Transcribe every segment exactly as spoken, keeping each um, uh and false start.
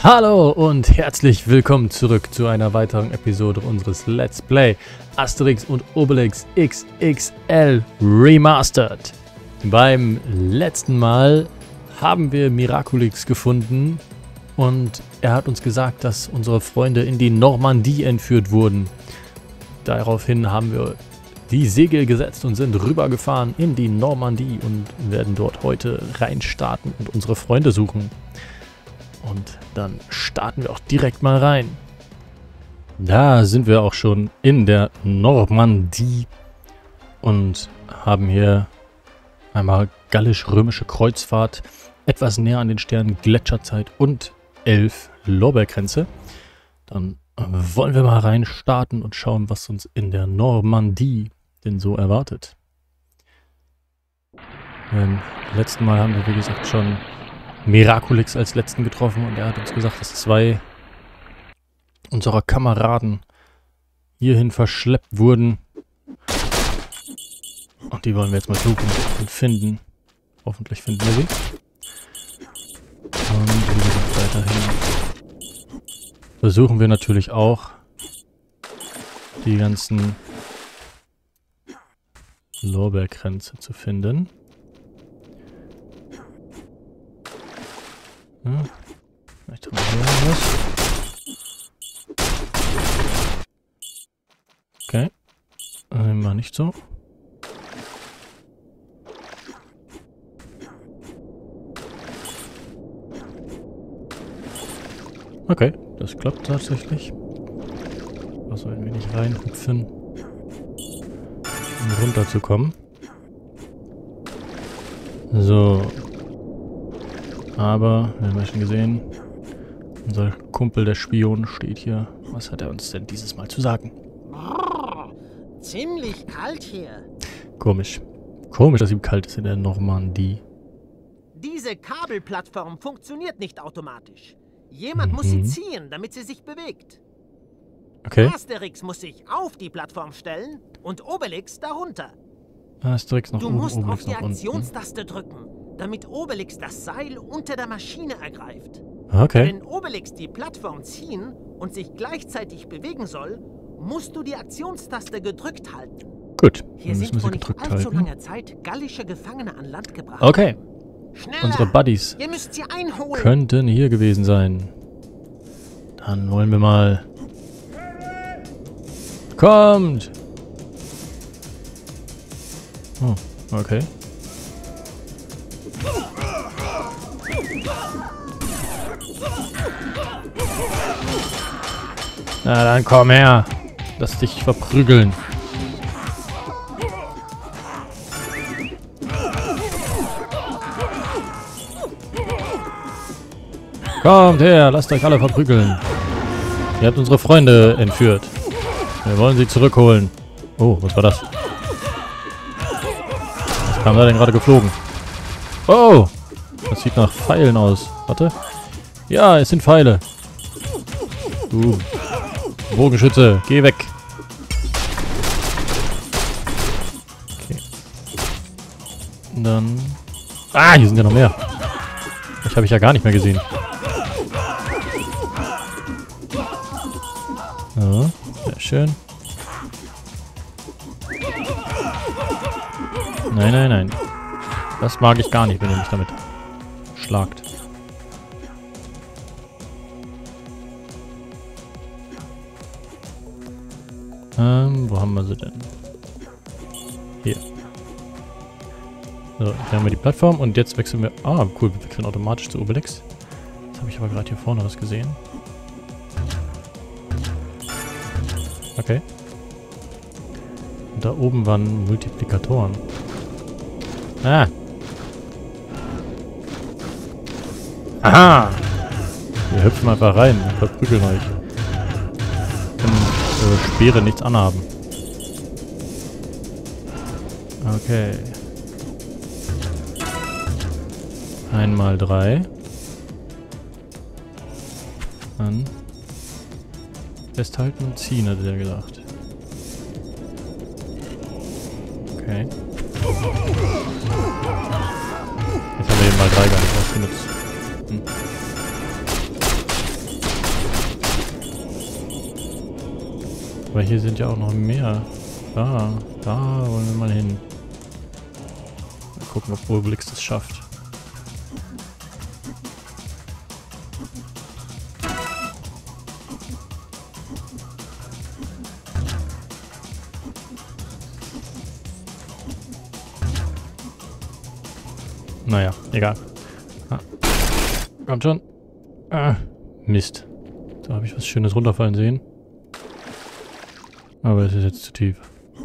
Hallo und herzlich willkommen zurück zu einer weiteren Episode unseres Let's Play Asterix und Obelix X X L Remastered. Beim letzten Mal haben wir Miraculix gefunden und er hat uns gesagt, dass unsere Freunde in die Normandie entführt wurden. Daraufhin haben wir die Segel gesetzt und sind rübergefahren in die Normandie und werden dort heute reinstarten und unsere Freunde suchen. Und dann starten wir auch direkt mal rein. Da sind wir auch schon in der Normandie und haben hier einmal gallisch-römische Kreuzfahrt, etwas näher an den Sternen Gletscherzeit und elf Lorbeerkränze. Dann wollen wir mal reinstarten und schauen, was uns in der Normandie denn so erwartet. Beim letzten Mal haben wir, wie gesagt, schon Miraculix als letzten getroffen und er hat uns gesagt, dass zwei unserer Kameraden hierhin verschleppt wurden. Und die wollen wir jetzt mal suchen und finden. Hoffentlich finden wir sie. Und wie gesagt, weiterhin versuchen wir natürlich auch, die ganzen Lorbeerkränze zu finden. Ja, vielleicht haben wir hier was. Okay. Nehmen wir nicht so. Okay, das klappt tatsächlich. Also ein wenig reinhüpfen, um runterzukommen. So. Aber, wir haben ja schon gesehen, unser Kumpel, der Spion, steht hier. Was hat er uns denn dieses Mal zu sagen? Oh, ziemlich kalt hier. Komisch. Komisch, dass ihm kalt ist in der Normandie. Diese Kabelplattform funktioniert nicht automatisch. Jemand Mhm. muss sie ziehen, damit sie sich bewegt. Okay. Asterix muss sich auf die Plattform stellen und Obelix darunter. Asterix nach Du oben, musst auf Obelix die nach unten. Aktionstaste drücken, damit Obelix das Seil unter der Maschine ergreift. Okay. Wenn Obelix die Plattform ziehen und sich gleichzeitig bewegen soll, musst du die Aktionstaste gedrückt halten. Gut, Hier dann müssen sind wir vor sie nicht gedrückt allzu halten. langer Zeit gallische Gefangene an Land gebracht. Okay, Schneller! unsere Buddies Ihr müsst sie einholen! könnten hier gewesen sein. Dann wollen wir mal... Kommt! Oh, okay. Na dann komm her. Lass dich verprügeln. Kommt her, lasst euch alle verprügeln. Ihr habt unsere Freunde entführt. Wir wollen sie zurückholen. Oh, was war das? Was kam da denn gerade geflogen? Oh! Das sieht nach Pfeilen aus. Warte. Ja, es sind Pfeile. Du Bogenschütze, geh weg. Okay. Dann... Ah, hier sind ja noch mehr. Ich habe ich ja gar nicht mehr gesehen. So, sehr schön. Nein, nein, nein. Das mag ich gar nicht, wenn ihr mich damit schlagt. Ähm, wo haben wir sie denn? Hier. So, hier haben wir die Plattform und jetzt wechseln wir... Ah, cool, wir wechseln automatisch zu Obelix. Jetzt habe ich aber gerade hier vorne was gesehen. Okay. Und da oben waren Multiplikatoren. Ah! Aha! Wir hüpfen einfach rein und verprügeln euch. Wir können eure Speere nichts anhaben. Okay. Einmal drei. Dann festhalten und ziehen, hat er gesagt. Okay. Jetzt haben wir den mal drei gar nicht ausgenutzt. Hm. Aber hier sind ja auch noch mehr. Da, da wollen wir mal hin. Mal gucken, ob Obelix das schafft. Naja, egal. Ah. Kommt schon. Ah, Mist. Da habe ich was Schönes runterfallen sehen. Aber es ist jetzt zu tief.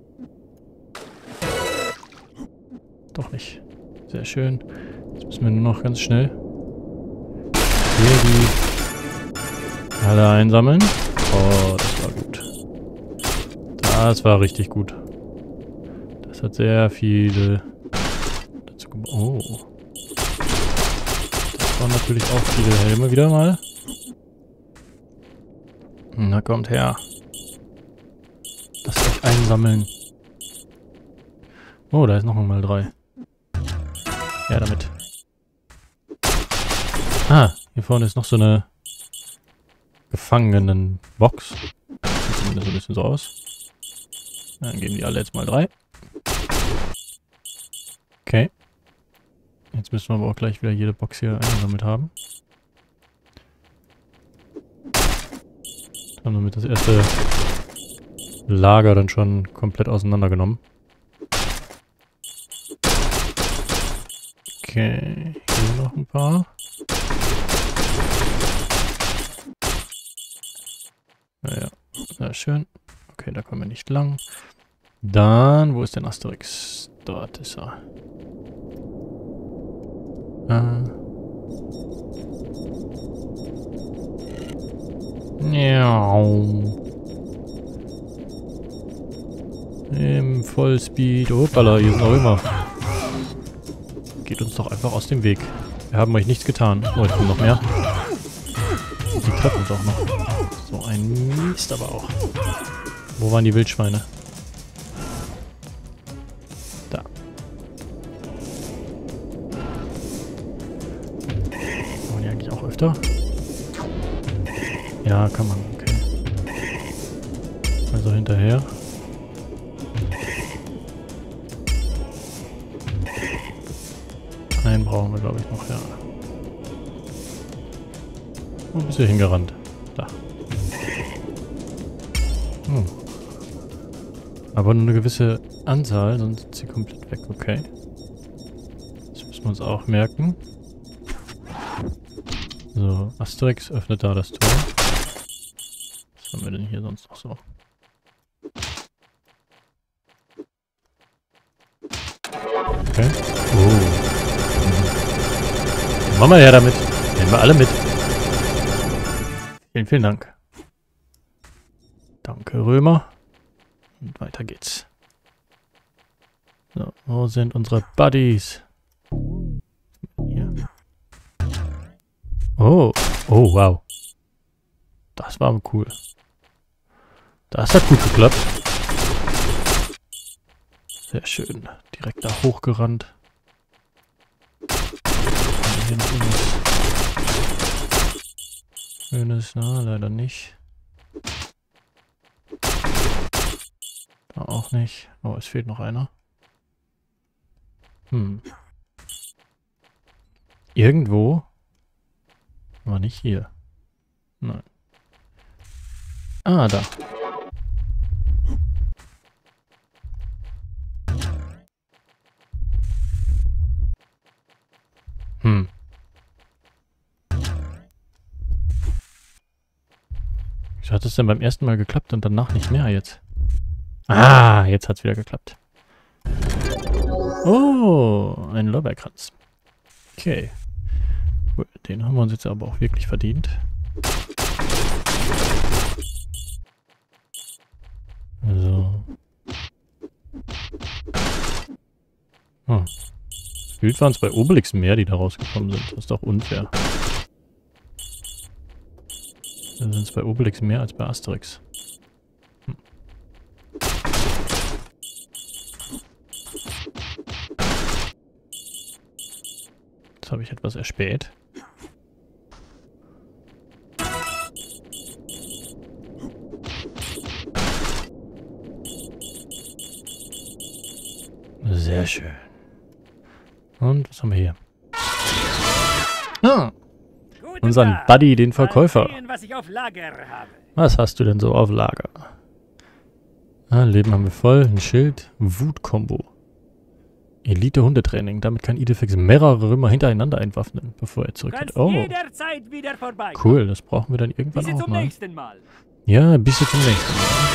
Doch nicht. Sehr schön. Jetzt müssen wir nur noch ganz schnell hier die alle einsammeln. Oh, das war gut. Das war richtig gut. Das hat sehr viele dazu gemacht. Oh. Das waren natürlich auch viele Helme wieder mal. Na, kommt her. Lasst euch einsammeln. Oh, da ist noch einmal drei. Ja, damit. Ah, hier vorne ist noch so eine Gefangenenbox. Sieht zumindest ein bisschen so aus. Dann geben die alle jetzt mal drei. Okay. Jetzt müssen wir aber auch gleich wieder jede Box hier eingesammelt haben. Dann haben wir das erste Lager dann schon komplett auseinandergenommen. Okay, hier noch ein paar. Naja, sehr schön. Okay, da kommen wir nicht lang. Dann, wo ist denn Asterix? Dort ist er. Äh. Ja. Im Vollspeed. Hoppala, hier sind auch immer. Geht uns doch einfach aus dem Weg. Wir haben euch nichts getan. Oh, ich bin noch mehr. Die treffen uns auch noch. So ein Mist aber auch. Wo waren die Wildschweine? Da. Kann man die eigentlich auch öfter? Ja, kann man. Okay. Also hinterher. Einen brauchen wir, glaube ich, noch, ja. Wo bist du hingerannt? Da. Hm. Aber nur eine gewisse Anzahl, sonst sind sie komplett weg, okay. Das müssen wir uns auch merken. So, Asterix öffnet da das Tor. Was haben wir denn hier sonst noch so? Okay. Oh. Machen wir her damit. Nehmen wir alle mit. Vielen, vielen Dank. Danke, Römer. Und weiter geht's. So, wo sind unsere Buddies? Hier. Oh. Oh, wow. Das war cool. Das hat gut geklappt. Sehr schön. Direkt da hochgerannt. Hier noch irgendwas Schönes, na, leider nicht. Da auch nicht. Oh, es fehlt noch einer. Hm. Irgendwo. Aber nicht hier. Nein. Ah, da. Hm. Wieso hat es denn beim ersten Mal geklappt und danach nicht mehr jetzt? Ah, jetzt hat es wieder geklappt. Oh, ein Lorbeerkranz. Okay. Cool. Den haben wir uns jetzt aber auch wirklich verdient. Also. Oh. Gefühlt waren es bei Obelix mehr, die da rausgekommen sind. Das ist doch unfair. Da sind es bei Obelix mehr als bei Asterix. Hm. Jetzt habe ich etwas erspäht. Sehr schön. Und was haben wir hier? Ah, unseren Buddy, den Verkäufer. Mal sehen, was ich auf Lager habe. Was hast du denn so auf Lager? Ah, Leben haben wir voll. Ein Schild. Wut-Kombo. Elite-Hundetraining. Damit kann Idefix mehrere Römer hintereinander entwaffnen, bevor er zurückkehrt. Oh, Jederzeit wieder vorbei. cool. Das brauchen wir dann irgendwann Bis auch zum mal. nächsten Mal. Ja, bis zum nächsten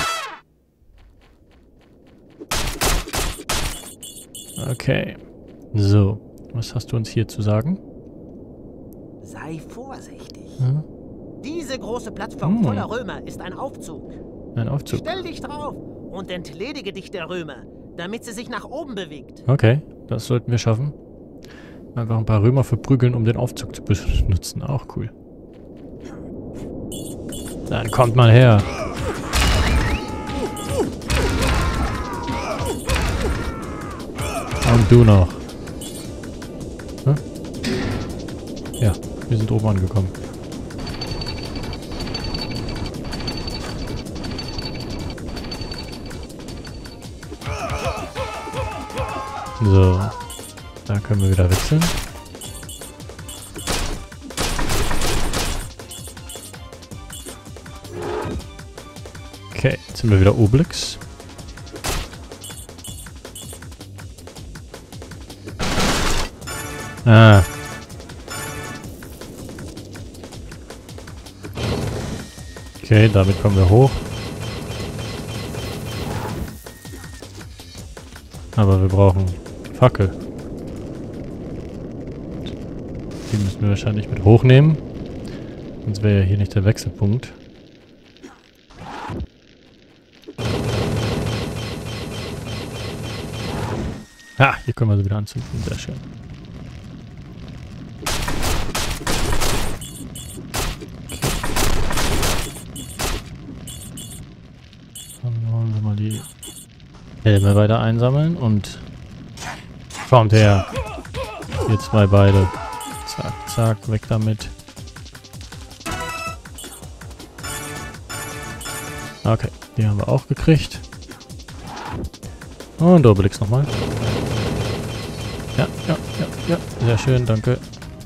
Mal. Okay. So. Was hast du uns hier zu sagen? Sei vorsichtig. Hm? Diese große Plattform Hm. voller Römer ist ein Aufzug. Ein Aufzug. Stell dich drauf und entledige dich der Römer, damit sie sich nach oben bewegt. Okay, das sollten wir schaffen. Einfach ein paar Römer verprügeln, um den Aufzug zu benutzen. Auch cool. Dann kommt mal her. Und du noch. Hm? Ja, wir sind oben angekommen. So, da können wir wieder wechseln. Okay, jetzt sind wir wieder Obelix. Ah. Okay, damit kommen wir hoch. Aber wir brauchen Fackel. Die müssen wir wahrscheinlich mit hochnehmen. Sonst wäre ja hier nicht der Wechselpunkt. Ah, hier können wir sie wieder anzünden. Sehr schön. Dann wollen wir mal die Helme weiter einsammeln und kommt her. Ihr zwei beide. Zack, zack, weg damit. Okay, die haben wir auch gekriegt. Und Obelix nochmal. Ja, ja, ja, ja. Sehr schön, danke.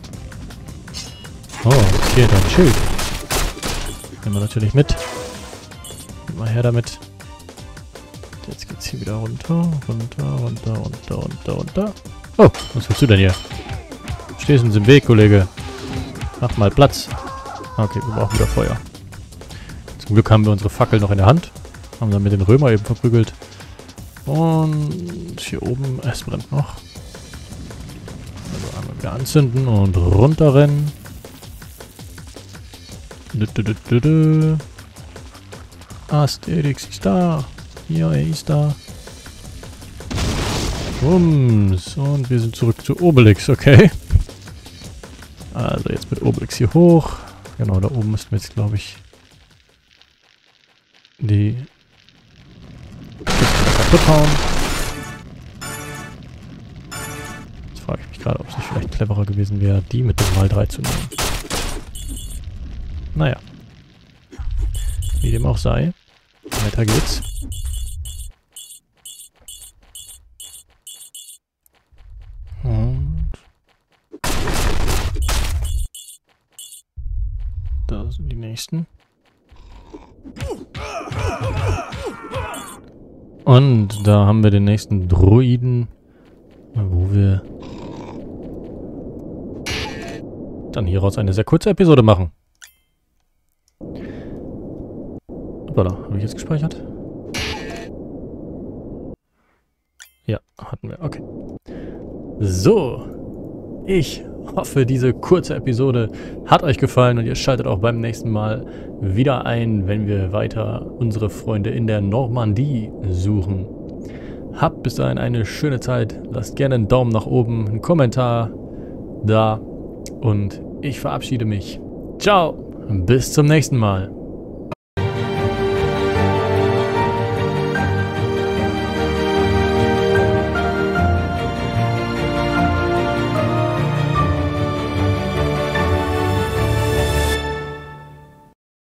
Oh, hier dein Schild. Nehmen wir natürlich mit. Mal her damit. Jetzt geht's hier wieder runter, runter, runter, runter, runter, runter. Oh, was willst du denn hier? Stehst uns im Weg, Kollege. Mach mal Platz. Okay, wir brauchen wieder Feuer. Zum Glück haben wir unsere Fackel noch in der Hand. Haben dann mit den Römer eben verprügelt. Und hier oben, es brennt noch. Also einmal wieder anzünden und runterrennen. Dü, dü, dü, dü, dü. Asterix ist da. Ja, er ist da. Bums. Und wir sind zurück zu Obelix, okay. Also jetzt mit Obelix hier hoch. Genau, da oben müssten wir jetzt, glaube ich, die kaputt hauen. Jetzt frage ich mich gerade, ob es nicht vielleicht cleverer gewesen wäre, die mit dem Mal drei zu nehmen. Naja. Wie dem auch sei. Weiter geht's. Und da sind die nächsten. Und da haben wir den nächsten Droiden, wo wir dann hieraus eine sehr kurze Episode machen. Hoppala, habe ich jetzt gespeichert? Ja, hatten wir. Okay. So. Ich hoffe, diese kurze Episode hat euch gefallen und ihr schaltet auch beim nächsten Mal wieder ein, wenn wir weiter unsere Freunde in der Normandie suchen. Habt bis dahin eine schöne Zeit. Lasst gerne einen Daumen nach oben, einen Kommentar da und ich verabschiede mich. Ciao, bis zum nächsten Mal.